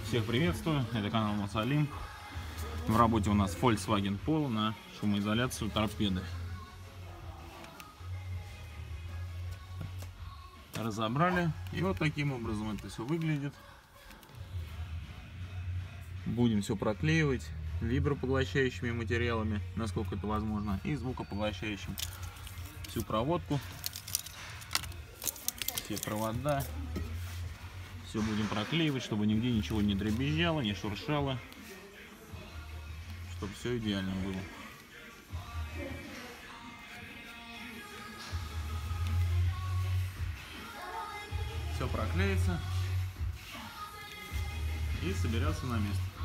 Всех приветствую, это канал Мотолимп. В работе у нас Volkswagen Polo на шумоизоляцию торпеды. Разобрали, и вот таким образом это все выглядит. Будем все проклеивать вибропоглощающими материалами, насколько это возможно, и звукопоглощающим. Всю проводку, все провода. Все будем проклеивать, чтобы нигде ничего не дребезжало, не шуршало, чтобы все идеально было. Все проклеится и соберется на место.